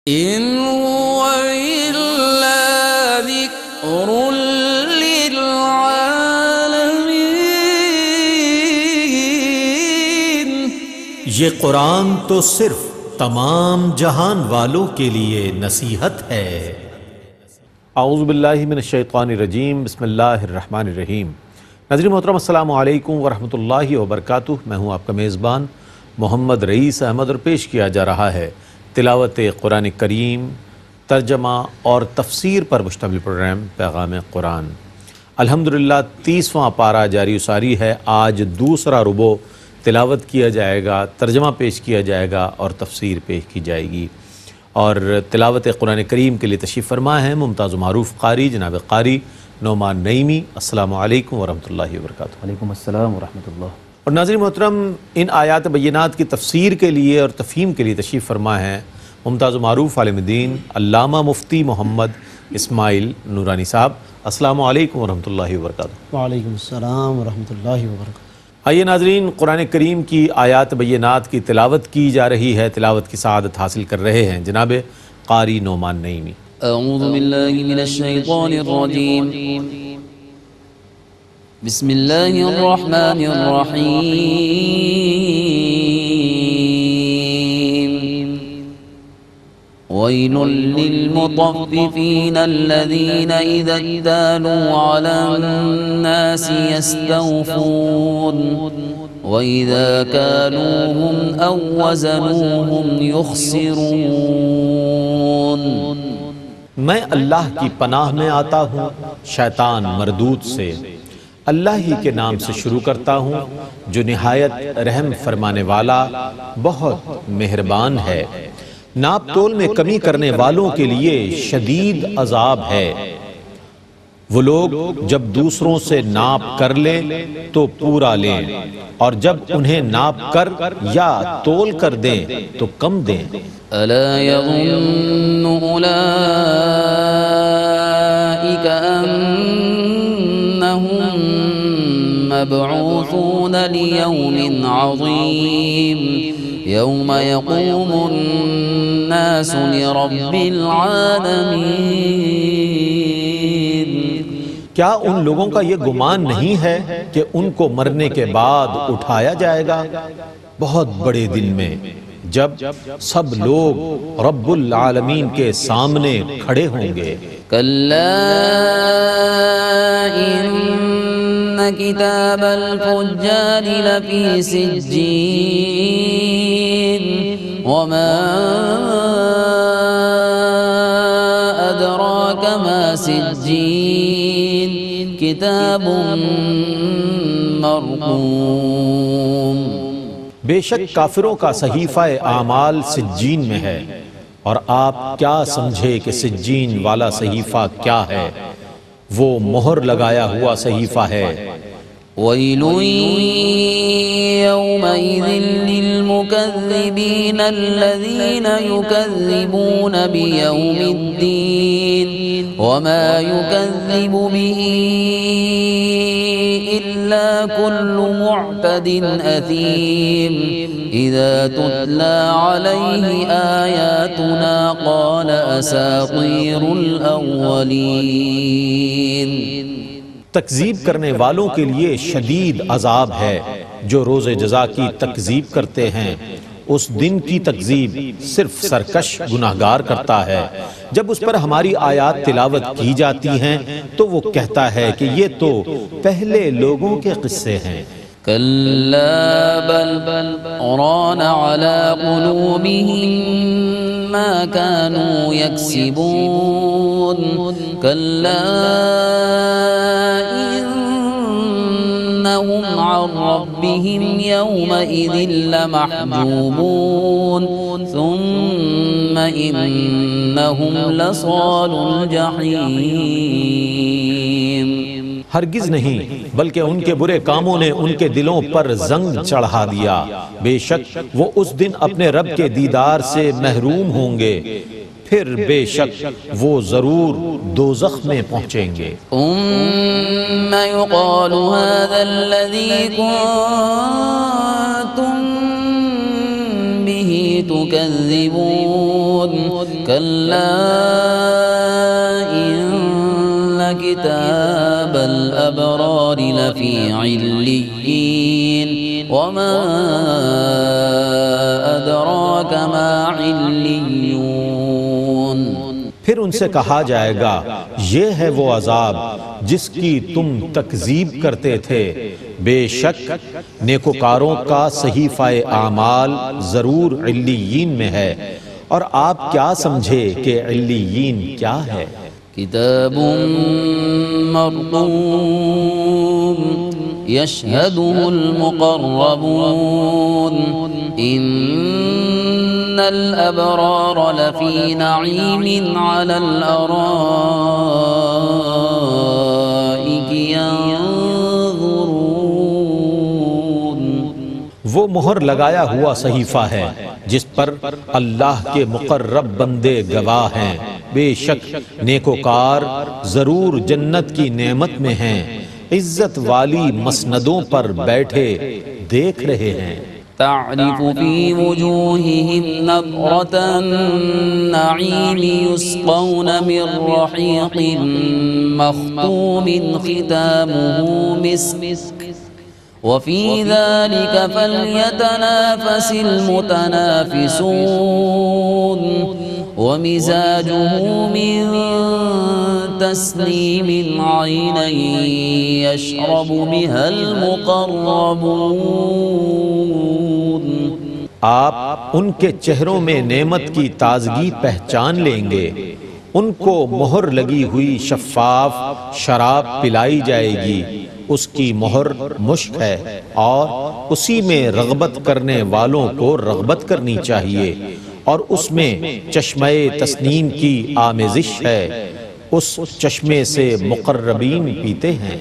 إن هو إلا ذكر للعالمين۔ یہ قرآن تو صرف تمام جہان والوں کے لیے نصیحت ہے۔ اعوذ باللہ من الشیطان الرجیم، بسم اللہ الرحمن الرحیم۔ ناظرین محترم، السلام علیکم ورحمۃ اللہ وبرکاتہ۔ میں ہوں آپ کا میزبان محمد رئیس احمد، اور پیش کیا جا رہا ہے تلاوت قرآن کریم، ترجمہ اور تفسیر پر مشتمل پروگرام پیغام قرآن۔ الحمدللہ 30واں پارہ جاری ساری ہے۔ آج دوسرا ربع تلاوت کیا جائے گا، ترجمہ پیش کیا جائے گا اور تفسیر پیش کی جائے گی۔ اور تلاوت قرآن کریم کے لیے تشریف فرما ہے ممتاز و معروف قاری جناب قاری نعمان نعیمی۔ السلام علیکم ورحمۃ اللہ وبرکاتہ۔ وعلیکم السلام ورحمۃ اللہ۔ اور ناظرین محترم، ان آیات بینات کی تفسیر کے لیے اور تفہیم کے لیے تشریف فرما ہے ممتاز و معروف عالم دین علامہ مفتی محمد اسماعیل نورانی صاحب۔ السلام علیکم ورحمۃ اللہ وبرکاتہ۔ وعلیکم السلام ورحمۃ اللہ وبرکاتہ۔ آئیے ناظرین، قرآن کریم کی آیات بینات کی تلاوت کی جا رہی ہے، تلاوت کی سعادت حاصل کر رہے ہیں جناب قاری نعمان نعیمی۔ اعوذ باللہ من الشیطان الرجیم، بسم اللہ الرحمن الرحیم۔ ویل للمطففین الذین اذا اکتالوا علی الناس یستوفون وَإِذَا كَالُوهُمْ أَوْ وَّزَنُوهُمْ يُخْسِرُونَ۔ میں اللہ کی پناہ میں آتا ہوں شیطان مردود سے۔ اللہ ہی کے نام سے شروع کرتا ہوں جو نہایت رحم فرمانے والا بہت مہربان ہے۔ ناپ تول میں کمی کرنے والوں کے لیے شدید عذاب ہے۔ وہ لوگ جب دوسروں سے ناپ کر لیں تو پورا لیں، اور جب انہیں ناپ کر یا تول کر دیں تو کم دیں۔ ألا يظن أولئك أنهم مبعوثون ليوم عظيم يوم يقوم الناس لرب العالمين۔ کیا ان لوگوں کا یہ گمان نہیں ہے کہ ان کو مرنے کے بعد اٹھایا جائے گا بہت بڑے دن میں، جب سب لوگ رب العالمین کے سامنے کھڑے ہوں گے۔ كلا إن كتاب الفجار لفي سجين وما أدراك ما سجين كتاب مرقوم۔ بے شک کافروں کا صحیفہ اعمال سجین میں ہے، اور آپ کیا سمجھے کہ سجین والا صحیفہ کیا ہے؟ وہ مہر لگایا ہوا صحیفہ ہے۔ وَيْلٌ يَوْمَئِذٍ لِّلْمُكَذِّبِينَ الَّذِينَ يُكَذِّبُونَ بِيَوْمِ الدِّينِ وَمَا يُكَذِّبُ بِهِ إِلَّا كُلُّ مُعْتَدٍ أَثِيمٍ إِذَا تُتْلَى عَلَيْهِ آيَاتُنَا قَالَ أَسَاطِيرُ الْأَوَّلِينَ۔ تکذیب کرنے والوں کے لیے شدید عذاب ہے جو روز جزا کی تکذیب کرتے ہیں۔ اس دن کی تکذیب صرف سرکش گناہگار کرتا ہے۔ جب اس پر ہماری آیات تلاوت کی جاتی ہیں تو وہ کہتا ہے کہ یہ تو پہلے لوگوں کے قصے ہیں۔ كلا بل ران على قلوبهم ما كانوا يكسبون كلا إنهم عن ربهم يومئذ لمحجوبون ثم إنهم لصال الجحيم۔ ہرگز نہیں، بلکہ ان کے برے کاموں نے ان کے دلوں پر زنگ چڑھا دیا۔ بے شک وہ اس دن اپنے رب کے دیدار سے محروم ہوں گے، پھر بے شک وہ ضرور دوزخ میں پہنچیں گے۔ ثم يقال هذا الذي كنتم به تكذبون كلا إن كتاب الأبرار لفي عليين وما أدراك ما عليون پھر ان سے کہا جائے گا یہ ہے وہ عذاب جس کی تم تکذیب کرتے تھے، بے شک نیکوکاروں کا صحیفہ اعمال ضرور علیین میں ہے، اور آپ کیا سمجھے کہ علیین کیا ہے؟ كتاب مرقوم يشهده المقربون إن الأبرار لفي نعيم على الأرائك ينظرون وہ مہر لگایا ہوا صحیفہ ہے جس پر اللہ کے مقرب بندے گواہ ہیں، بے شک نیکوکار ضرور جنت کی نعمت میں ہیں، عزت والی مسندوں پر بیٹھے دیکھ رہے ہیں۔ تعرف في وجوههم نضرة النعيم يسقون من رحيق مختوم ختامه مسك وفي ذلك فليتنافس المتنافسون ومزاجه من تسنيم عينا يشرب بها المقربون آپ ان کے چہروں میں نعمت کی تازگی پہچان لیں گے، ان کو مہر لگی ہوئی شفاف شراب پلائی جائے گی، اس کی مہر مشک ہے اور اسی میں رغبت کرنے والوں کو رغبت کرنی چاہیے، اور اس میں چشمہ تسنیم کی آمیزش ہے، اس چشمے سے مقربین پیتے ہیں۔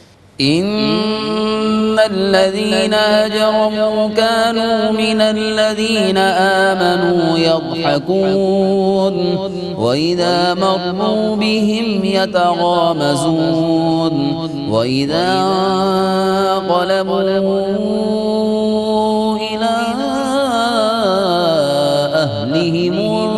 إن الذين أجرموا كانوا من الذين آمنوا يضحكون وإذا مروا بهم يتغامزون وإذا انقلبوا إلى أهلهم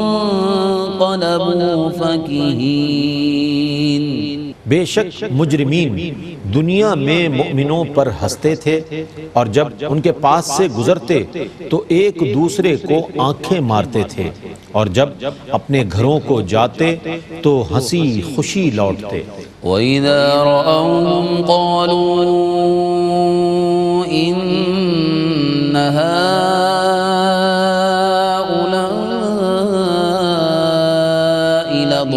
انقلبوا فكهين بے شک مجرمین دنیا میں مؤمنوں پر ہنستے تھے، اور جب ان کے پاس سے گزرتے تو ایک دوسرے کو آنکھیں مارتے تھے، اور جب اپنے گھروں کو جاتے تو ہنسی خوشی لوٹتے۔ وَإِذَا رَأَوْهُمْ قَالُوا إِنَّ هَٰؤُلَاءِ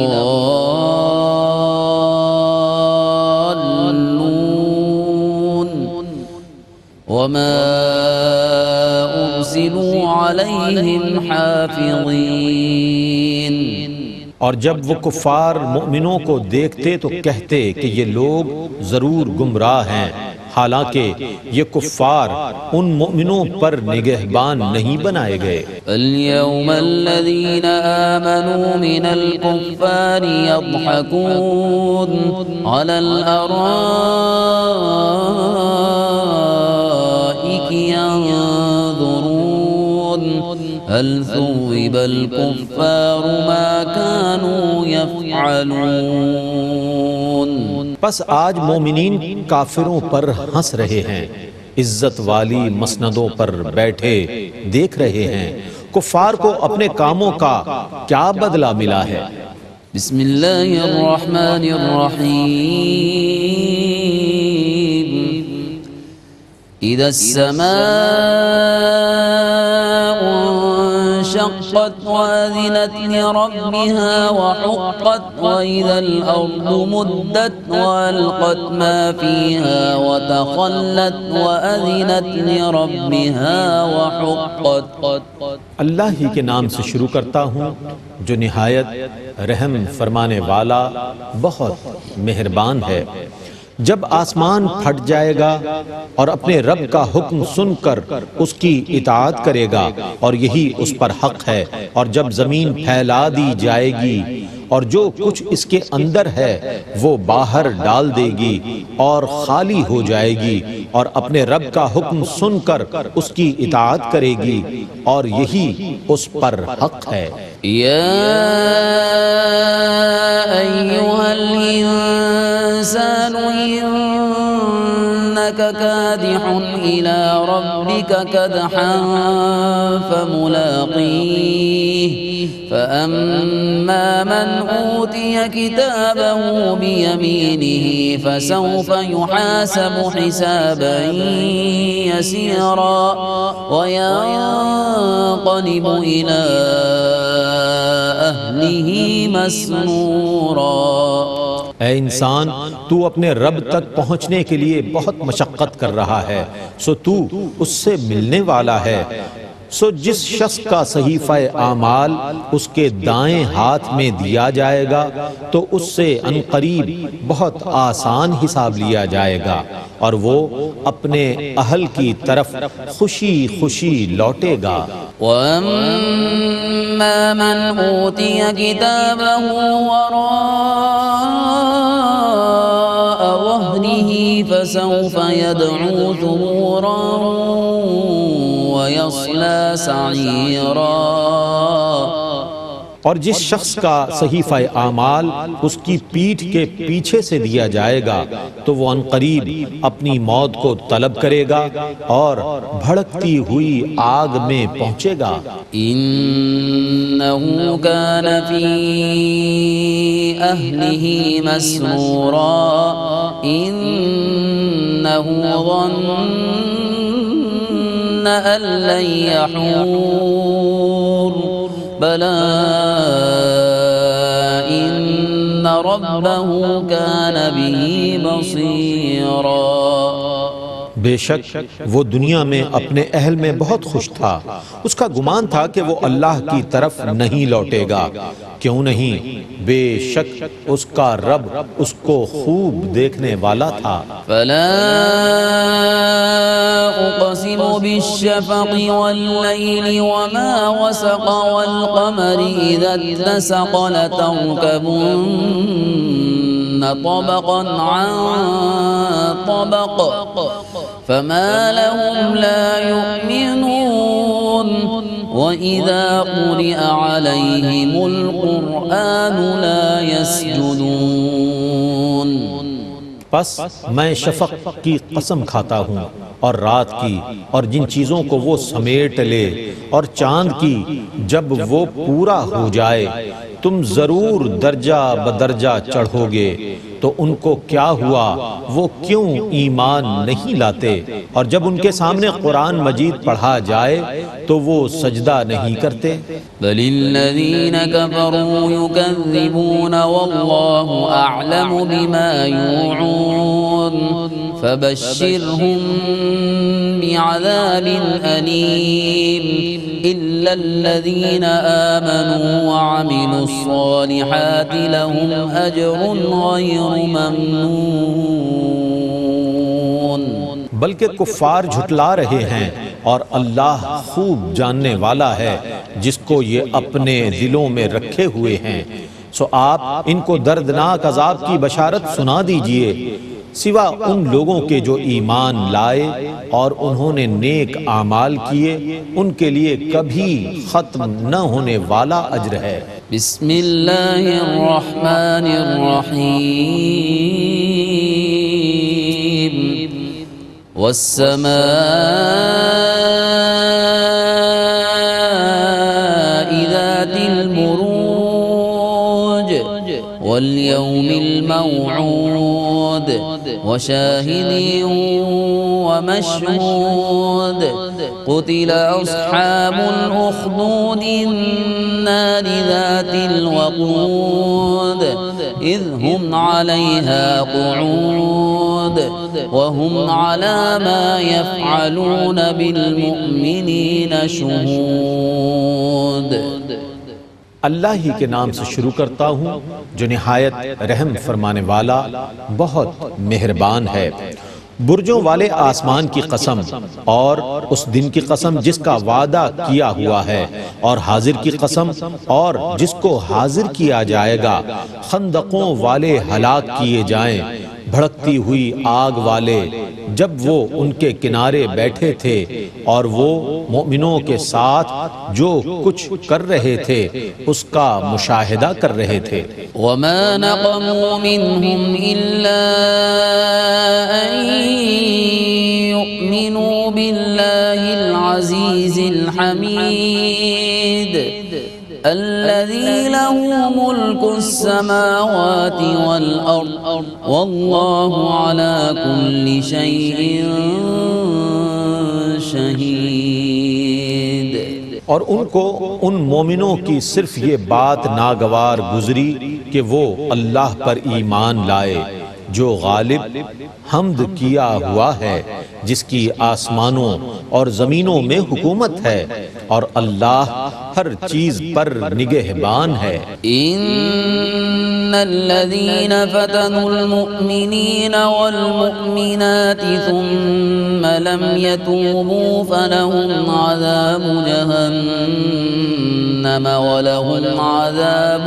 لَضَالُّونَ وَمَا أُرْسِلُوا عَلَيْهِمْ حَافِظِينَ اور جب وہ کفار مؤمنوں کو دیکھتے تو کہتے کہ یہ لوگ ضرور گمراہ ہیں، حالانکہ یہ کفار ان مؤمنوں پر نگہبان نہیں بنائے گئے۔ اليوم الذين آمنوا من الكفار يضحكون على الأرائك ينظرون هل ثوب الكفار ما كانوا يفعلون پس آج مومنین کافروں پر ہنس رہے ہیں، عزت والی مسندوں پر بیٹھے دیکھ رہے ہیں، کفار کو اپنے کاموں کا کیا بدلہ ملا ہے۔ بسم اللہ الرحمن الرحیم اذا السماء انشقت وأذنت لربها وحقت وإذا الأرض مدت وألقت ما فيها وتخلت وأذنت لربها وحقت۔ اللہ ہی کے نام سے شروع کرتا ہوں جو نہایت رحم فرمانے والا بہت مہربان ہے۔ جب آسمان پھٹ جائے گا اور اپنے رب کا حکم سن کر اس کی اطاعت کرے گا، اور یہی اس پر حق ہے، اور جب زمین پھیلا دی جائے گی اور جو کچھ اس کے اندر ہے وہ باہر ڈال دے گی اور خالی ہو جائے گی، اور اپنے رب کا حکم سن کر اس کی اطاعت کرے گی، اور یہی اس پر حق ہے۔ یا ایھا الانسان انک کادح الی ربک کدحا فملاقیہ فأما من أوتي كتابه بيمينه فسوف يحاسب حسابا يسيرا وينقلب إلى أهله مسرورا۔ اے انسان، تو اپنے رب تک پہنچنے کے لیے بہت مشقت کر رہا ہے، سو تو اس سے ملنے والا ہے۔ سو جس شخص کا صحیفہ اعمال اس کے دائیں ہاتھ میں دیا جائے گا تو اس سے عنقریب بہت آسان حساب لیا جائے گا، اور وہ اپنے اہل کی طرف خوشی خوشی لوٹے گا۔ وَأَمَّا مَنْ أُوتِيَ كِتَابَهُ وَرَاءَ ظَهْرِهِ فَسَوْفَ يَدْعُو ثُبُورًا وَيَصْلَى سَعِيرًا۔ اور جس شخص کا صحیفہ اعمال اس کی پیٹھ کے پیچھے سے دیا جائے گا تو وہ عنقریب اپنی موت کو طلب کرے گا اور بھڑکتی ہوئی آگ میں پہنچے گا۔ إِنَّهُ كَانَ فِي أَهْلِهِ مَسْرُورًا إِنَّهُ ظَنَّ أَن لَّن يَحُورَ بَلَىٰ إِنَّ رَبَّهُ كَانَ بِهِ بَصِيرًا۔ بے شک وہ دنیا میں اپنے اہل میں بہت خوش تھا، اس کا گمان تھا کہ وہ اللہ کی طرف نہیں لوٹے گا، کیوں نہیں؟ بے شک اس کا رب اس کو خوب دیکھنے والا تھا۔ فَلَا أُقْسِمُ بِالشَّفَقِ وَاللَّيْلِ وَمَا وَسَقَ وَالْقَمَرِ إِذَا اتَّسَقَ لَتَرْكَبُنَّ طَبَقًا عَن طَبَقٍ فَمَا لَهُمْ لَا يُؤْمِنُونَ وَإِذَا قُرِئَ عَلَيْهِمُ الْقُرْآنُ لَا يَسْجُدُونَ۔ پس میں شفق کی قسم کھاتا ہوں اور رات کی اور جن چیزوں کو وہ سمیٹ لے، اور چاند کی جب وہ پورا ہو جائے، تم ضرور درجہ بدرجہ چڑھو گے، تو ان کو کیا ہوا، وہ کیوں ایمان نہیں لاتے؟ اور جب ان کے سامنے قرآن مجید پڑھا جائے تو وہ سجدہ نہیں کرتے۔ بل الذین کفروا یکذبون واللہ اعلم بما یوعون فبشرهم بعذاب علیم إلا الذين آمنوا وعملوا الصالحات لهم أجر غير ممنون۔ بلکہ کفار جھٹلا رہے ہیں، اور اللہ خوب جاننے والا ہے جس کو یہ اپنے دلوں میں رکھے ہوئے ہیں۔ سو آپ ان کو دردناک عذاب کی بشارت سنا دیجئے، سوا ان لوگوں کے جو ایمان لائے اور انہوں نے نیک اعمال کیے، ان کے لیے کبھی ختم نہ ہونے والا اجر ہے۔ بسم اللہ الرحمن الرحیم والسماء ذات البروج واليوم الموعود وشاهد ومشهود قتل أصحاب الأخدود النار ذات الوقود إذ هم عليها قعود وهم على ما يفعلون بالمؤمنين شهود۔ اللہ ہی کے نام سے شروع کرتا ہوں جو نہایت رحم فرمانے والا بہت مہربان ہے۔ برجوں والے آسمان کی قسم اور اس دن کی قسم جس کا وعدہ کیا ہوا ہے، اور حاضر کی قسم اور جس کو حاضر کیا جائے گا، خندقوں والے ہلاک کیے جائیں، بھڑکتی ہوئی آگ والے جب وہ ان کے کنارے بیٹھے تھے اور وہ مومنوں کے ساتھ جو کچھ کر رہے تھے اس کا مشاہدہ کر رہے تھے۔ وَمَا نَقَمُوا مِنْهُمْ إِلَّا أَن يُؤْمِنُوا بِاللَّهِ الْعَزِيزِ الْحَمِيدِ الَّذِي لَهُ مُلْكُ السَّمَاوَاتِ وَالْأَرْضِ وَاللَّهُ عَلَى كُلِّ شَيْءٍ شَهِيدٌ۔ اور ان کو ان مومنوں کی صرف یہ بات ناگوار گزری کہ وہ اللہ پر ایمان لائے جو غالب حمد کیا ہوا ہے، جس کی آسمانوں اور زمینوں میں حکومت ہے، اور اللہ ہر چیز پر نگہبان ہے۔ ان الذين فتنوا المؤمنين والمؤمنات ثم لم يتوبوا فلهم عذاب جهنم ولهم عذاب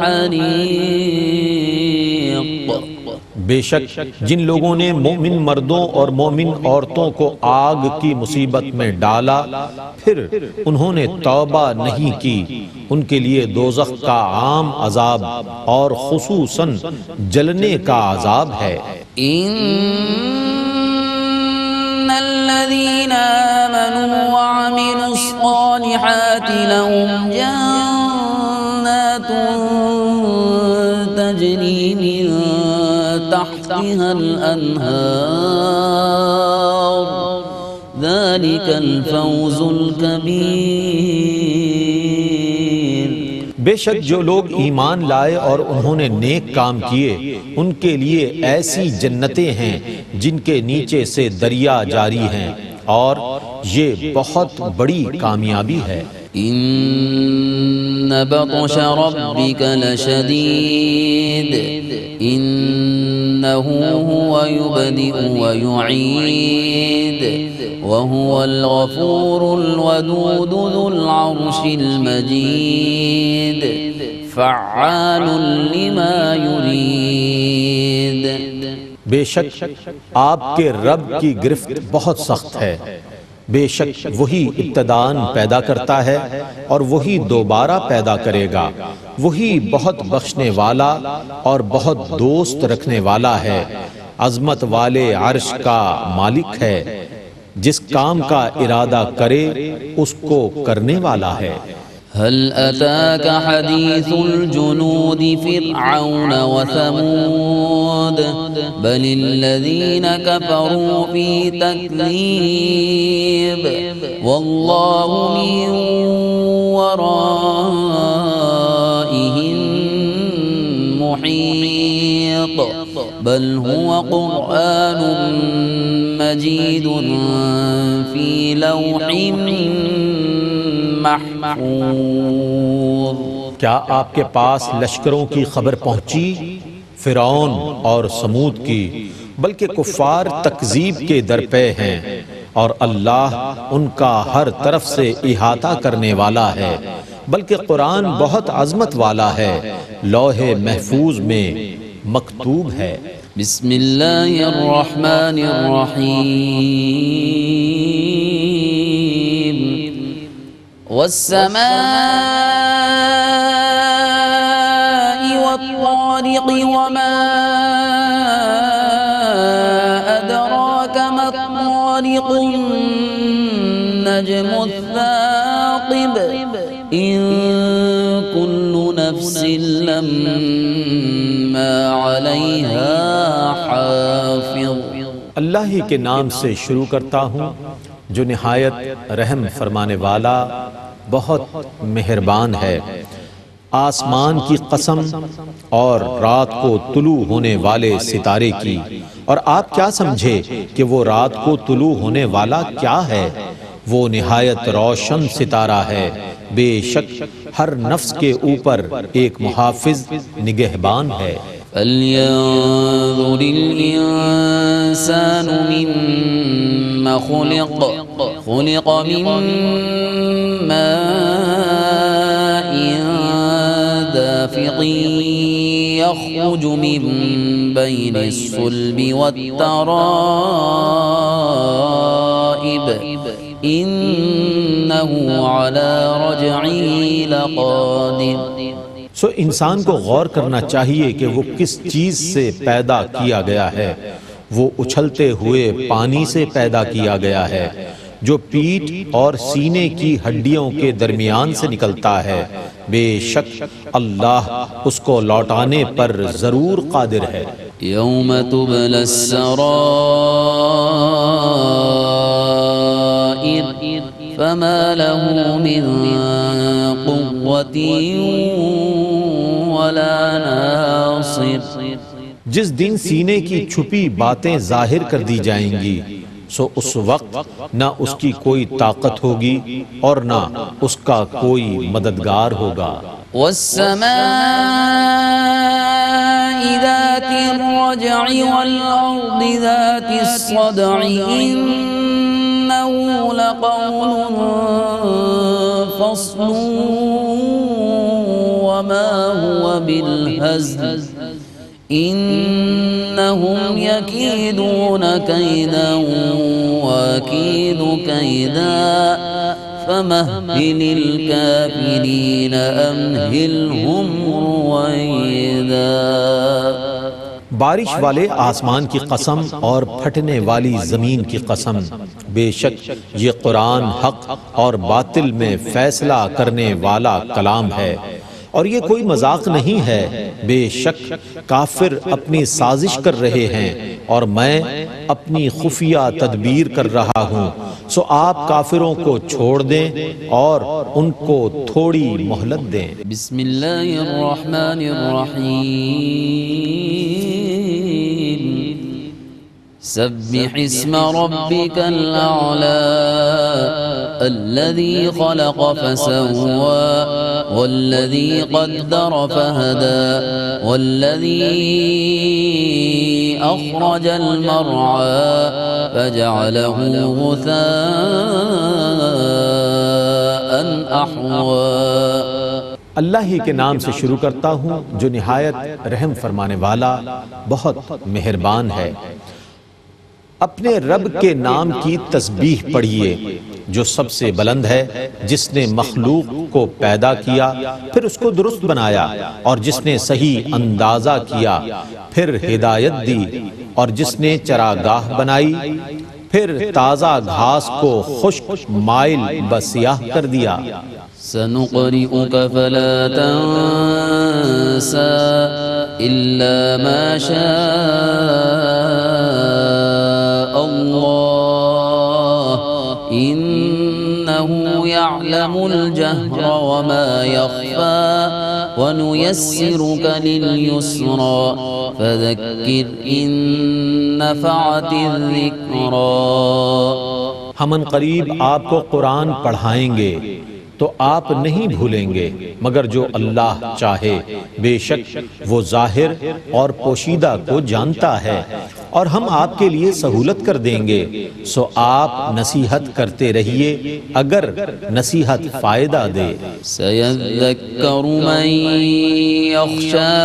الحريق۔ بے شک جن لوگوں نے مومن مردوں اور مومن عورتوں کو آگ کی مصیبت میں ڈالا پھر انہوں نے توبہ نہیں کی، ان کے لیے دوزخ کا عام عذاب اور خصوصاً جلنے کا عذاب ہے۔ ان الذين آمنوا وعملوا الصالحات لهم جنات تجري من تحتها الأنهار ذلك الفوز الكبير۔ بے شک جو لوگ ایمان لائے اور انہوں نے نیک کام کیے ان کے لیے ایسی جنتیں ہیں جن کے نیچے سے دریا جاری ہیں، اور یہ بہت بڑی کامیابی ہے۔ ان بطش ربك لشديد انه هو يبدئ ويعيد وهو الغفور الودود ذو العرش المجيد فعال لما يريد۔ بے شک آپ کے رب کی گرفت بہت سخت ہے، بے شک وہی ابتداءً پیدا کرتا ہے اور وہی دوبارہ پیدا کرے گا، وہی بہت بخشنے والا اور بہت دوست رکھنے والا ہے، عظمت والے عرش کا مالک ہے، جس کام کا ارادہ کرے اس کو کرنے والا ہے۔ هل أتاك حديث الجنود فرعون وثمود بل الذين كفروا في تكذيب والله من ورائهم محيط بل هو قرآن مجيد في لوح محفوظ۔ کیا آپ کے پاس لشکروں کی خبر پہنچی فرعون اور سمود کی؟ بلکہ کفار تکذیب کے درپے ہیں، اور اللہ ان کا ہر طرف سے احاطہ کرنے والا ہے، بلکہ قرآن بہت عظمت والا ہے، لوح محفوظ میں مکتوب ہے۔ بسم اللہ الرحمن الرحیم والسماء والطارق وما أدراك ما الطارق النجم الثاقب إن كل نفس لما عليها حافظ۔ اللہ ہی کے نام سے شروع کرتا ہوں جو نہایت رحم فرمانے والا بہت مہربان ہے۔ آسمان کی قسم اور رات کو طلوع ہونے والے ستارے کی، اور آپ کیا سمجھے کہ وہ رات کو طلوع ہونے والا کیا ہے؟ وہ نہایت روشن ستارہ ہے، بے شک ہر نفس کے اوپر ایک محافظ نگہبان ہے۔ فلينظر الإنسان مما خلق خلق من ماء دافق يخرج من بين الصلب والترائب إنه على رجعه لقادر۔ انسان کو غور کرنا چاہیے کہ وہ کس چیز سے پیدا کیا گیا ہے۔ وہ اچھلتے ہوئے پانی سے پیدا کیا گیا ہے جو پیٹھ اور سینے کی ہڈیوں کے درمیان سے نکلتا ہے۔ بے شک اللہ اس کو لوٹانے پر ضرور قادر ہے۔ یوم تبلی السرائر فما له من قوة ولا ناصر۔ جس دن سینے کی چھپی باتیں ظاہر کر دی جائیں گی سو اس وقت نہ اس کی کوئی طاقت ہوگی اور نہ اس کا کوئی مددگار ہوگا۔ والسماء ذات الرجع والأرض ذات الصدع إنه لقول فصل وما هو بالهزل إنهم يكيدون كيدا وأكيد كيدا فمهل الكافرين أمهلهم رويدا۔ بارش والے آسمان کی قسم اور پھٹنے والی زمین کی قسم، بے شک یہ قرآن حق اور باطل میں فیصلہ کرنے والا کلام ہے اور یہ کوئی مذاق نہیں ہے۔ بے شک کافر اپنی سازش کر رہے ہیں اور میں اپنی خفیہ تدبیر کر رہا ہوں، سو آپ کافروں کو چھوڑ دیں اور ان کو تھوڑی مہلت دیں۔ بسم اللہ الرحمن الرحیم سبح اسم ربك الأعلى الذي خلق فسوى والذي قدر فهدى والذي أخرج المرعى فجعله غثاء أحوى۔ اللہ ہی کے نام سے شروع کرتا ہوں جو نہایت رحم فرمانے والا بہت مہربان ہے۔ اپنے رب کے نام کی تسبیح پڑھیے جو سب سے بلند ہے، جس نے مخلوق کو پیدا کیا پھر اس کو درست بنایا اور جس نے صحیح اندازہ کیا پھر ہدایت دی اور جس نے چراگاہ بنائی پھر تازہ گھاس کو خشک مائل بسیاہ کر دیا۔ سنقرئك فلا تنسى إلا ما شاء الله إنه يعلم الجهر وما يخفى ونيسرك لليسرى فذكر إن نفعت الذكرى۔ ہم ان قریب آپ کو قرآن پڑھائیں گے تو آپ نہیں بھولیں گے مگر جو اللہ چاہے، بے شک وہ ظاہر اور پوشیدہ کو جانتا ہے، اور ہم آپ کے لیے سہولت کر دیں گے، سو آپ نصیحت کرتے رہیے اگر نصیحت فائدہ دے۔ سيذكر من يخشى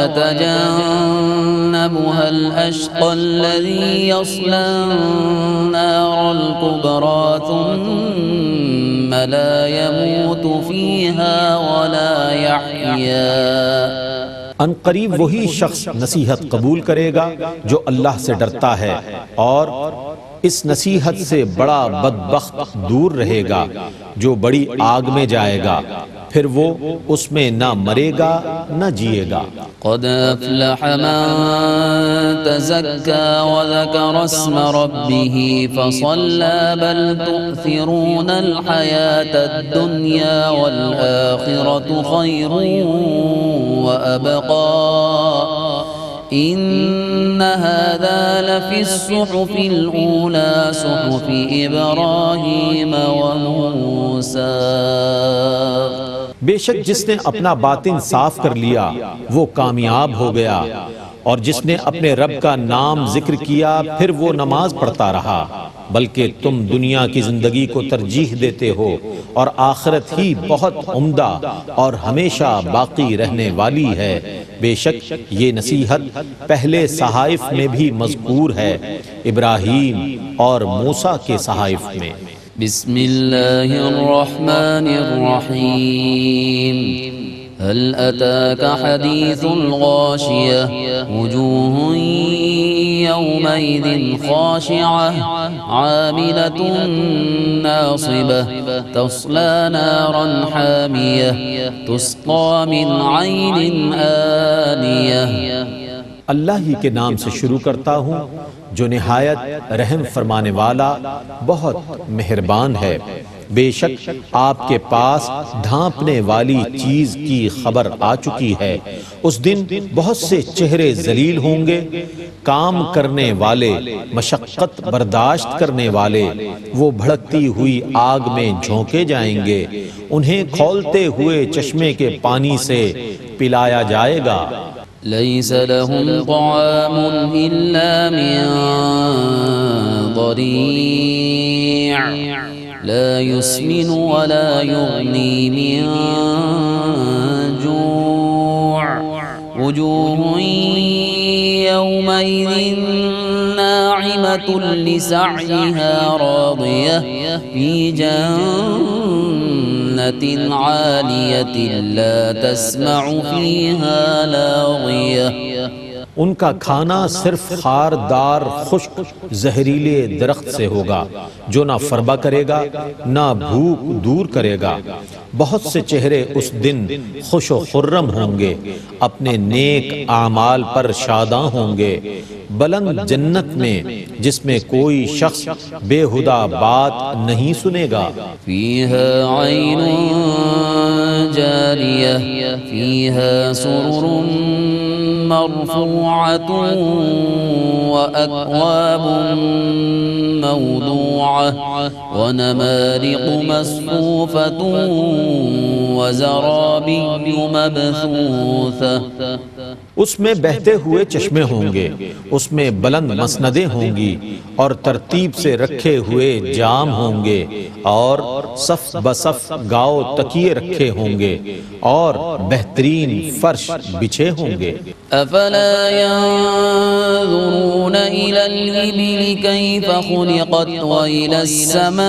ويتجنبها الأشقى الذي يصلى النار الكبرى ثم لا يموت فيها ولا يحيا۔ ان قریب وہی شخص نصیحت قبول کرے گا جو اللہ سے ڈرتا ہے اور اس نصیحت سے بڑا بدبخت دور رہے گا جو بڑی آگ میں جائے گا، پھر وہ اس میں نہ مرے گا نہ جیے گا۔ قد افلح من تزكى وذكر اسم ربه فصلى بل تؤثرون الحياة الدنيا والآخرة خير وأبقى إن هذا لفي الصحف الأولى صحف إبراهيم وموسى۔ بے شک جس نے اپنا باطن صاف کر لیا وہ کامیاب ہو گیا، اور جس نے اپنے رب کا نام ذکر کیا پھر وہ نماز پڑھتا رہا، بلکہ تم دنیا کی زندگی کو ترجیح دیتے ہو اور آخرت ہی بہت عمدہ اور ہمیشہ باقی رہنے والی ہے۔ بے شک یہ نصیحت پہلے صحائف میں بھی مذکور ہے، ابراہیم اور موسیٰ کے صحائف میں۔ بسم اللہ الرحمن الرحیم۔ هل أتاك حديث الغاشية وجوه يومئذ خاشعة عاملة ناصبة تصلى نارا حامية تسقى من عين آنية۔ اللہ ہی کے نام سے شروع کرتا ہوں جو نہایت رحم فرمانے والا بہت مہربان ہے۔ بے شک آپ کے پاس ڈھانپنے والی چیز کی خبر آ چکی ہے۔ اس دن بہت سے چہرے ذلیل ہوں گے، کام کرنے والے، مشقت برداشت کرنے والے، وہ بھڑکتی ہوئی آگ میں جھونکے جائیں گے، انہیں کھولتے ہوئے چشمے کے پانی سے پلایا جائے گا۔ ليس لهم طعام إلا من ضريع لا يسمن ولا يغني من جوع وجوه يومئذ ناعمة لسعيها راضية في جنة عالية لا تسمع فيها لاغية۔ ان کا کھانا صرف خاردار خشک زہریلے درخت سے ہوگا جو نہ فربہ کرے گا نہ بھوک دور کرے گا۔ بہت سے چہرے اس دن خوش و خرم ہوں گے، اپنے نیک اعمال پر شاداں ہوں گے۔ بلند جنت میں جس میں کوئی شخص بےہودہ بات نہیں سنے گا۔ فيها عين جارية فيها سرر مرفوعة وأكواب موضوعة ونمارق مصفوفة وزرابي مبثوثة۔ اس میں بہتے ہوئے چشمے ہوں گے، اس میں بلند مسندیں ہوں گی اور ترتیب سے رکھے ہوئے جام ہوں گے، اور صف بصف گاؤ تکیے رکھے ہوں گے اور بہترین فرش بچھے ہوں گے۔ افلا ينظرون الى الابل كيف خلقت والى السماء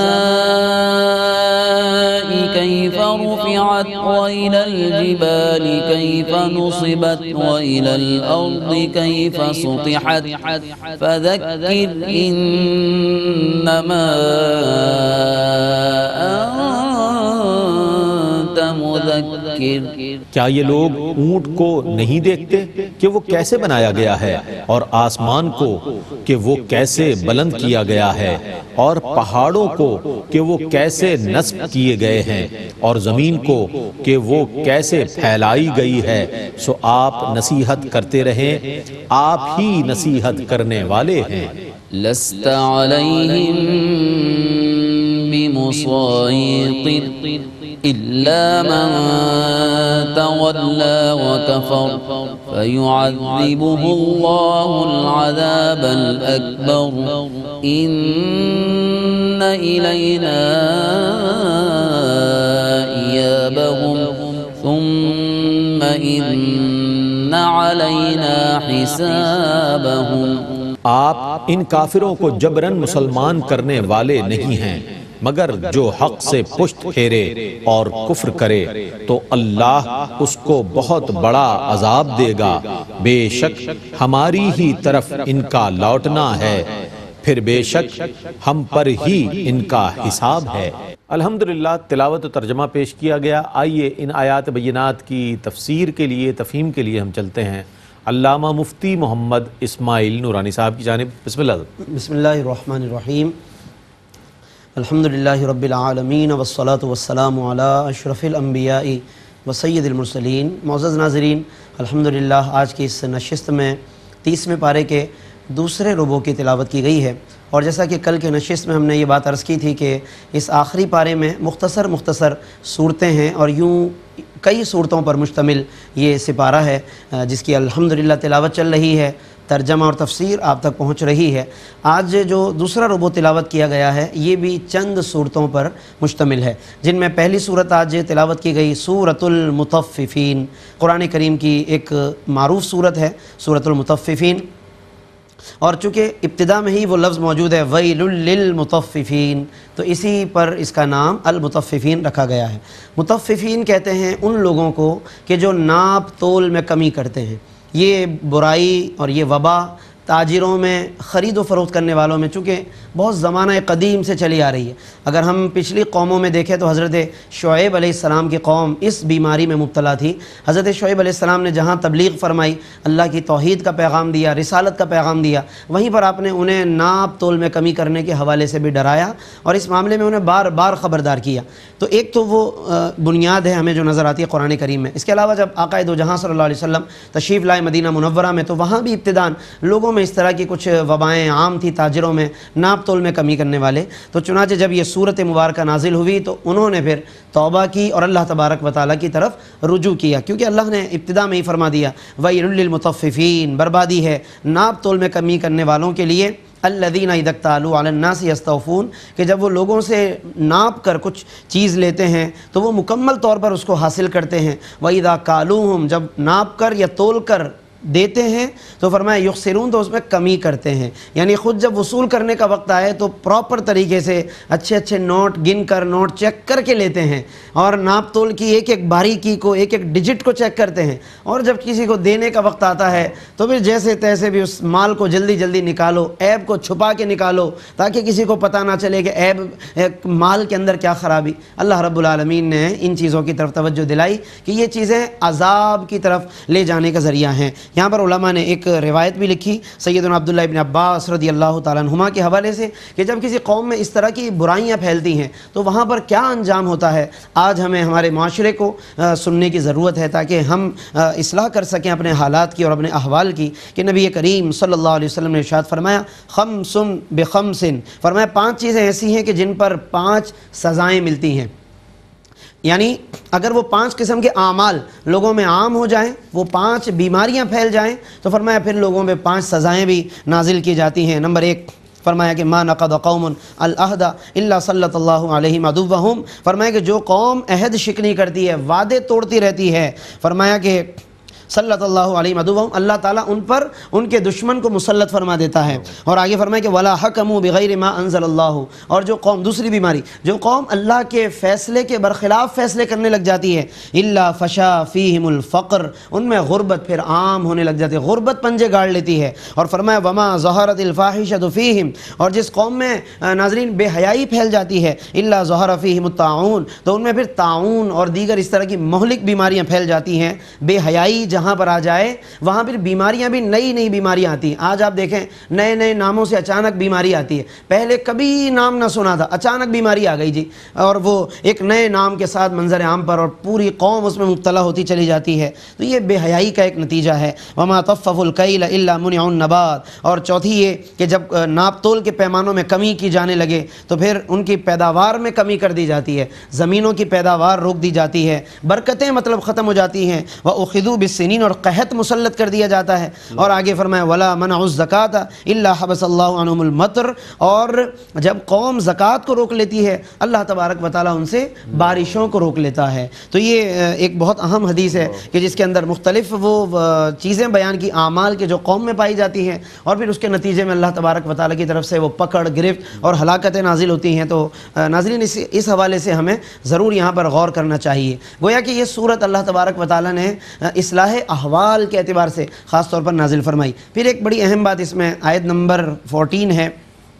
كيف رفعت والى الجبال كيف نصبت والى الارض كيف سطحت فذكر انما انت مذکر۔ کیا یہ لوگ اونٹ کو نہیں دیکھتے کہ وہ کیسے بنایا گیا ہے، اور آسمان کو کہ وہ کیسے بلند کیا گیا ہے، اور پہاڑوں کو کہ وہ کیسے نصب کیے گئے ہیں، اور زمین کو کہ وہ کیسے پھیلائی گئی ہے؟ سو آپ نصیحت کرتے رہیں، آپ ہی نصیحت کرنے والے ہیں۔ لست علیہم بمسیطر إلا من تولى وكفر فيعذبه الله العذاب الأكبر إن إلينا إيابهم ثم إن علينا حسابهم۔ آپ ان کافروں کو جبراً مسلمان کرنے والے نہیں ہیں، مگر جو حق سے پشت پھیرے اور کفر کرے تو اللہ اس کو بہت بڑا عذاب دے گا۔ بے شک ہماری ہی طرف ان کا لوٹنا ہے، پھر بے شک ہم پر ہی ان کا حساب ہے۔ الحمدللہ تلاوت و ترجمہ پیش کیا گیا۔ آئیے ان آیات بینات کی تفسیر کے لیے، تفہیم کے لیے ہم چلتے ہیں علامہ مفتی محمد اسماعیل نورانی صاحب کی جانب۔ بسم اللہ۔ بسم اللہ الرحمن الرحیم۔ الحمدللہ رب العالمین والصلاة والسلام علی اشرف الانبیاء وسید المرسلین۔ معزز ناظرین، الحمدللہ آج کی اس نشست میں 30ویں پارے کے دوسرے ربع کی تلاوت کی گئی ہے، اور جیسا کہ کل کے نشست میں ہم نے یہ بات عرض کی تھی کہ اس آخری پارے میں مختصر صورتیں ہیں اور یوں کئی صورتوں پر مشتمل یہ سپارہ ہے جس کی الحمدللہ تلاوت چل رہی ہے، ترجمہ اور تفسیر آپ تک پہنچ رہی ہے۔ آج جو دوسرا ربع تلاوت کیا گیا ہے یہ بھی چند صورتوں پر مشتمل ہے، جن میں پہلی صورت آج تلاوت کی گئی سورۃ المطففین، قرآن کریم کی ایک معروف صورت ہے سورۃ المطففین، اور چونکہ ابتدا میں ہی وہ لفظ موجود ہے ویل للمطففین، تو اسی پر اس کا نام المطففین رکھا گیا ہے۔ مطففین کہتے ہیں ان لوگوں کو کہ جو ناپ تول میں کمی کرتے ہیں۔ یہ برائی اور یہ وبا تاجروں میں، خرید و فروخت کرنے والوں میں چونکہ بہت زمانہ قدیم سے چلی آ رہی ہے۔ اگر ہم پچھلی قوموں میں دیکھیں تو حضرت شعیب علیہ السلام کی قوم اس بیماری میں مبتلا تھی۔ حضرت شعیب علیہ السلام نے جہاں تبلیغ فرمائی، اللہ کی توحید کا پیغام دیا، رسالت کا پیغام دیا، وہیں پر آپ نے انہیں ناپ تول میں کمی کرنے کے حوالے سے بھی ڈرایا اور اس معاملے میں انہیں بار بار خبردار کیا۔ تو ایک تو وہ بنیاد ہے ہمیں جو نظر آتی ہے قرآن کریم میں۔ اس کے علاوہ جب آقا دو جہاں صلی اللہ علیہ وسلم تشریف لائے مدینہ منورہ میں تو وہاں بھی ابتداً لوگوں میں اس طرح کی کچھ وبائیں عام تھی، تاجروں میں ناپ تول میں کمی کرنے والے۔ تو چنانچہ جب یہ صورت مبارکہ نازل ہوئی تو انہوں نے پھر توبہ کی اور اللہ تبارک و تعالیٰ کی طرف رجوع کیا، کیونکہ اللہ نے ابتدا میں ہی فرما دیا وَيْلٌ لِّلْمُطَفِّفِينَ، بربادی ہے ناپ تول میں کمی کرنے والوں کے لیے، الذین اذا اکتالوا علی الناس یستوفون، کہ جب وہ لوگوں سے ناپ کر کچھ چیز لیتے ہیں تو وہ مکمل طور پر اس کو حاصل کرتے ہیں، وَإِذَا کَالُوهُم، جب ناپ کر یا تول کر دیتے ہیں تو فرمایا یخسرون، تو اس میں کمی کرتے ہیں، یعنی خود جب وصول کرنے کا وقت آئے تو پراپر طریقے سے اچھے اچھے نوٹ گن کر، نوٹ چیک کر کے لیتے ہیں اور ناپ تول کی ایک ایک باریکی کو، ایک ایک ڈیجٹ کو چیک کرتے ہیں، اور جب کسی کو دینے کا وقت آتا ہے تو پھر جیسے تیسے بھی اس مال کو جلدی جلدی نکالو، عیب کو چھپا کے نکالو تاکہ کسی کو پتہ نہ چلے کہ عیب مال کے اندر کیا خرابی۔ اللہ رب العالمین نے ان چیزوں کی طرف توجہ دلائی کہ یہ چیزیں عذاب کی طرف لے جانے کا ذریعہ ہیں۔ یہاں پر علماء نے ایک روایت بھی لکھی سیدنا عبداللہ ابن عباس رضی اللہ تعالیٰ عنہما کے حوالے سے کہ جب کسی قوم میں اس طرح کی برائیاں پھیلتی ہیں تو وہاں پر کیا انجام ہوتا ہے، آج ہمیں ہمارے معاشرے کو سننے کی ضرورت ہے تاکہ ہم اصلاح کر سکیں اپنے حالات کی اور اپنے احوال کی۔ کہ نبی کریم صلی اللہ علیہ وسلم نے ارشاد فرمایا خمس بخمس، فرمایا 5 چیزیں ایسی ہیں کہ جن پر 5 سزائیں ملتی ہیں، یعنی اگر وہ 5 قسم کے اعمال لوگوں میں عام ہو جائیں، وہ 5 بیماریاں پھیل جائیں تو فرمایا پھر لوگوں میں 5 سزائیں بھی نازل کی جاتی ہیں۔ نمبر 1 فرمایا کہ ما نقض قوم العہد الا سلط اللہ علیہم عدوہم، فرمایا کہ جو قوم عہد شکنی کرتی ہے، وعدے توڑتی رہتی ہے، فرمایا کہ صلت اللہ علیہ عدوہم، اللہ تعالیٰ ان پر ان کے دشمن کو مسلط فرما دیتا ہے۔ اور آگے فرمایا کہ ولا حکموا بغیر ما انزل اللہ، اور جو قوم، دوسری بیماری، جو قوم اللہ کے فیصلے کے برخلاف فیصلے کرنے لگ جاتی ہے، الا فشا فیہم الفقر، ان میں غربت پھر عام ہونے لگ جاتی ہے، غربت پنجے گاڑ لیتی ہے۔ اور فرمایا وما ظہرت الفاحشۃ فیہم، اور جس قوم میں ناظرین بے حیائی پھیل جاتی ہے، الا ظہر فیہم الطاعون، تو ان میں پھر طاعون اور دیگر اس طرح کی مہلک بیماریاں پھیل جاتی ہیں۔ بے حیائی جہاں پر آ جائے وہاں پھر بیماریاں بھی نئی نئی بیماریاں آتی ہیں۔ آج آپ دیکھیں نئے نئے ناموں سے اچانک بیماری آتی ہے، پہلے کبھی نام نہ سنا تھا، اچانک بیماری آ گئی جی، اور وہ ایک نئے نام کے ساتھ منظر عام پر، اور پوری قوم اس میں مبتلا ہوتی چلی جاتی ہے۔ تو یہ بے حیائی کا ایک نتیجہ ہے۔ وما طففوا الکیل الا منع النبات، اور چوتھی یہ کہ جب ناپ تول کے پیمانوں میں کمی کی جانے لگے تو پھر ان کی پیداوار میں کمی کر دی جاتی ہے، زمینوں کی پیداوار روک دی جاتی ہے، برکتیں مطلب ختم ہو جاتی ہیں، وَأُخِذُوا بِالسِّنِينَ، اور قحط مسلط کر دیا جاتا ہے۔ اور آگے فرمایا وَلَا مَنَعُوا الزَّكَاةَ إِلَّا حَبَسَ اللَّهُ عَنْهُمُ الْمَطْرَ، اور جب قوم زکوٰۃ کو روک لیتی ہے اللہ تبارک و تعالیٰ ان سے بارشوں کو روک لیتا ہے۔ تو یہ ایک بہت اہم حدیث ہے کہ جس کے اندر مختلف وہ چیزیں بیان کی، اعمال کے جو قوم میں پائی جاتی ہیں، اور پھر اس کے نتیجے میں اللہ تبارک و تعالیٰ کی طرف سے وہ پکڑ، گرفت اور ہلاکتیں نازل ہوتی ہیں۔ تو ناظرین اس حوالے سے ہمیں ضرور یہاں پر غور کرنا چاہیے۔ گویا کہ یہ صورت اللہ تبارک و تعالیٰ نے اصلاح احوال کے اعتبار سے خاص طور پر نازل فرمائی۔ پھر ایک بڑی اہم بات اس میں آیت نمبر 14 ہے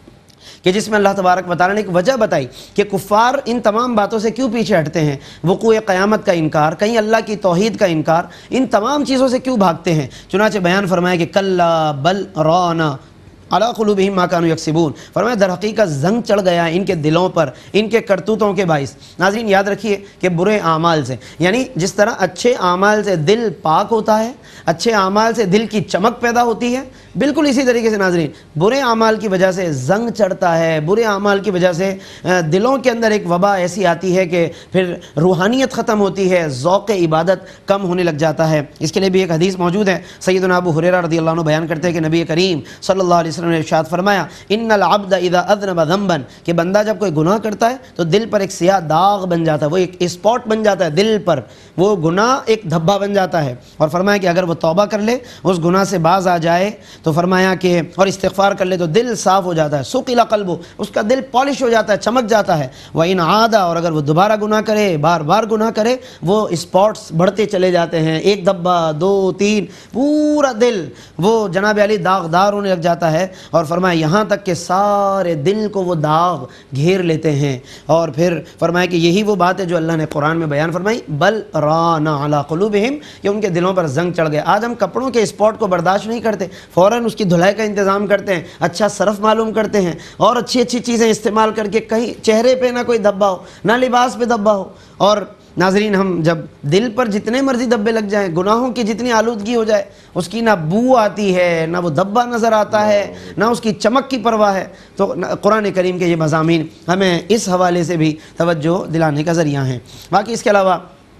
کہ جس میں اللہ تبارک و تعالیٰ نے ایک وجہ بتائی کہ کفار ان تمام باتوں سے کیوں پیچھے ہٹتے ہیں، وقوع قیامت کا انکار، کہیں اللہ کی توحید کا انکار، ان تمام چیزوں سے کیوں بھاگتے ہیں۔ چنانچہ بیان فرمایا کہ کلا بل رانا علی قلوبہم ما کانوا یکسبون، فرمایا در حقیقت زنگ چڑھ گیا ان کے دلوں پر ان کے کرتوتوں کے باعث۔ ناظرین یاد رکھیے کہ برے اعمال سے، یعنی جس طرح اچھے اعمال سے دل پاک ہوتا ہے، اچھے اعمال سے دل کی چمک پیدا ہوتی ہے، بالکل اسی طریقے سے ناظرین برے اعمال کی وجہ سے زنگ چڑھتا ہے، برے اعمال کی وجہ سے دلوں کے اندر ایک وبا ایسی آتی ہے کہ پھر روحانیت ختم ہوتی ہے، ذوق عبادت کم ہونے لگ جاتا ہے۔ اس کے لیے بھی ایک حدیث موجود ہے، سیدنا ابو ہریرہ رضی اللہ عنہ بیان کرتے ہیں کہ نبی کریم صلی اللہ علیہ وسلم نے ارشاد فرمایا ان العبد اذا اذنب ذنبا، کہ بندہ جب کوئی گناہ کرتا ہے تو دل پر ایک سیاہ داغ بن جاتا ہے، وہ ایک اسپاٹ بن جاتا ہے دل پر، وہ گناہ ایک دھبا بن جاتا ہے، اور فرمایا کہ اگر وہ توبہ کر لے اس گناہ سے باز آ جائے تو فرمایا کہ اور استغفار کر لے تو دل صاف ہو جاتا ہے، سقل قلبہ، اس کا دل پالش ہو جاتا ہے، چمک جاتا ہے، وَإِنْ عَادَ، اور اگر وہ دوبارہ گناہ کرے، بار بار گناہ کرے، وہ اسپاٹس بڑھتے چلے جاتے ہیں، ایک دھبا، دو، تین، پورا دل وہ جناب علی داغدار ہونے لگ جاتا ہے، اور فرمایا یہاں تک کہ سارے دل کو وہ داغ گھیر لیتے ہیں۔ اور پھر فرمایا کہ یہی وہ بات ہے جو اللہ نے قرآن میں بیان فرمائی بل ران علی قلوبہم، کہ ان کے دلوں پر زنگ چڑھ گئے۔ آج ہم کپڑوں کے اسپاٹ کو برداشت نہیں کرتے، فوراً اس کی دھلائی کا انتظام کرتے ہیں، اچھا صرف معلوم کرتے ہیں اور اچھی اچھی چیزیں استعمال کر کے کہیں چہرے پہ نہ کوئی دھبا ہو، نہ لباس پہ دھبا ہو۔ اور ناظرین ہم جب دل پر جتنے مرضی دھبے لگ جائیں، گناہوں کی جتنی آلودگی ہو جائے، اس کی نہ بو آتی ہے، نہ وہ دھبا نظر آتا ہے، نہ اس کی چمک کی پرواہ ہے۔ تو قرآن کریم کے یہ مضامین ہمیں اس حوالے سے بھی توجہ دلانے کا ذریعہ ہیں۔ باقی اس کے علاوہ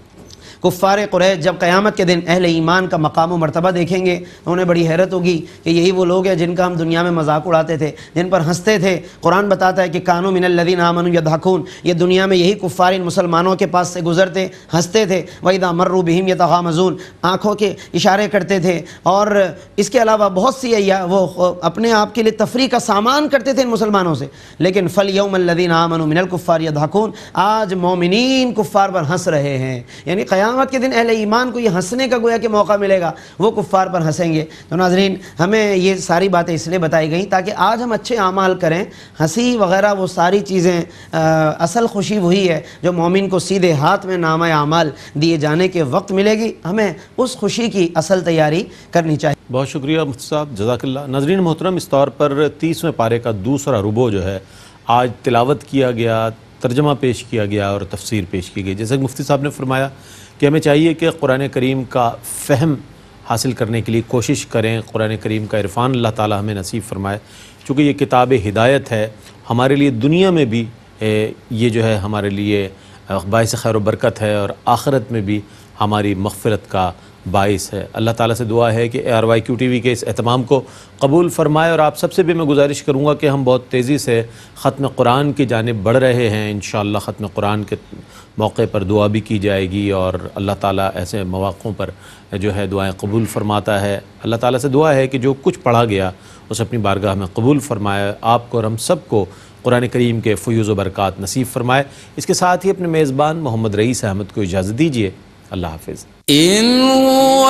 کفار قریش جب قیامت کے دن اہل ایمان کا مقام و مرتبہ دیکھیں گے تو انہیں بڑی حیرت ہوگی کہ یہی وہ لوگ ہیں جن کا ہم دنیا میں مذاق اڑاتے تھے، جن پر ہنستے تھے۔ قرآن بتاتا ہے کہ کانوا من الذین آمنوا یضحکون، یہ دنیا میں یہی کفار ان مسلمانوں کے پاس سے گزرتے ہنستے تھے، وَإِذَا مَرُّوا بِهِمْ يَتَغَامَزُونَ، آنکھوں کے اشارے کرتے تھے، اور اس کے علاوہ بہت سی وہ اپنے آپ کے لیے تفریح کا سامان کرتے تھے ان مسلمانوں سے۔ لیکن فَالْيَوْمَ الَّذِينَ آمَنُوا مِنَ الْكُفَّارِ يَضْحَكُونَ، آج مومنین کفار پر ہنس رہے ہیں، یعنی قیامت کے دن اہل ایمان کو یہ ہنسنے کا گویا کہ موقع ملے گا، وہ کفار پر ہنسیں گے۔ تو ناظرین ہمیں یہ ساری باتیں اس لیے بتائی گئیں تاکہ آج ہم اچھے اعمال کریں، ہنسی وغیرہ وہ ساری چیزیں، اصل خوشی وہی ہے جو مومن کو سیدھے ہاتھ میں نامہ اعمال دیے جانے کے وقت ملے گی، ہمیں اس خوشی کی اصل تیاری کرنی چاہیے۔ بہت شکریہ مفتی صاحب، جزاک اللہ۔ ناظرین محترم، اس طور پر 30ویں پارے کا دوسرا ربع جو ہے آج تلاوت کیا گیا، ترجمہ پیش کیا گیا اور تفسیر پیش کی گئی۔ جیسے کہ مفتی صاحب نے فرمایا کہ ہمیں چاہیے کہ قرآن کریم کا فہم حاصل کرنے کے لیے کوشش کریں، قرآن کریم کا عرفان اللہ تعالی ہمیں نصیب فرمائے، چونکہ یہ کتاب ہدایت ہے ہمارے لیے، دنیا میں بھی یہ جو ہے ہمارے لیے باعث خیر و برکت ہے، اور آخرت میں بھی ہماری مغفرت کا باعث ہے۔ اللہ تعالیٰ سے دعا ہے کہ ARYQ TV کے اس اہتمام کو قبول فرمائے، اور آپ سب سے بھی میں گزارش کروں گا کہ ہم بہت تیزی سے ختم قرآن کی جانب بڑھ رہے ہیں۔ انشاءاللہ ختم قرآن کے موقع پر دعا بھی کی جائے گی، اور اللہ تعالیٰ ایسے مواقعوں پر جو ہے دعائیں قبول فرماتا ہے۔ اللہ تعالیٰ سے دعا ہے کہ جو کچھ پڑھا گیا اس اپنی بارگاہ میں قبول فرمائے، آپ کو اور ہم سب کو قرآن کریم کے فیوز و برکات نصیب فرمائے۔ اس کے ساتھ ہی اپنے میزبان محمد رئیس احمد کو اجازت دیجیے، اللہ حافظ۔ إن هو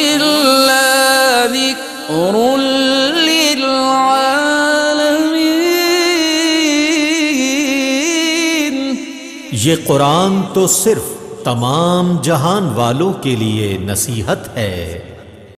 إلا ذكر للعالمين، یہ قرآن تو صرف تمام جہان والوں کے لیے نصیحت ہے۔